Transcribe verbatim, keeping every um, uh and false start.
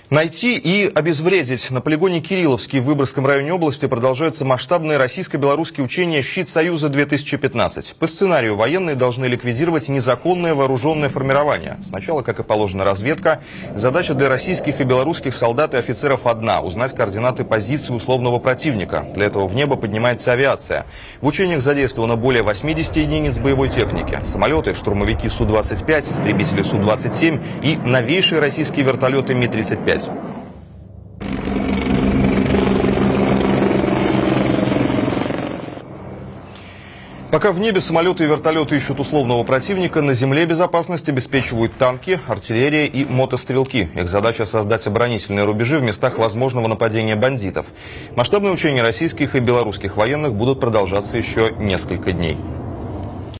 Найти и обезвредить. На полигоне Кирилловский в Выборгском районе области продолжаются масштабные российско-белорусские учения «Щит Союза-две тысячи пятнадцать». По сценарию военные должны ликвидировать незаконное вооруженное формирование. Сначала, как и положено, разведка. Задача для российских и белорусских солдат и офицеров одна – узнать координаты позиций условного противника. Для этого в небо поднимается авиация. В учениях задействовано более восьмидесяти единиц боевой техники. Самолеты, штурмовики Су двадцать пять, истребители Су двадцать семь и новейшие российские вертолеты Ми тридцать пять. Пока в небе самолеты и вертолеты ищут условного противника, на земле безопасность обеспечивают танки, артиллерия и мотострелки. Их задача — создать оборонительные рубежи в местах возможного нападения бандитов. Масштабные учения российских и белорусских военных будут продолжаться еще несколько дней.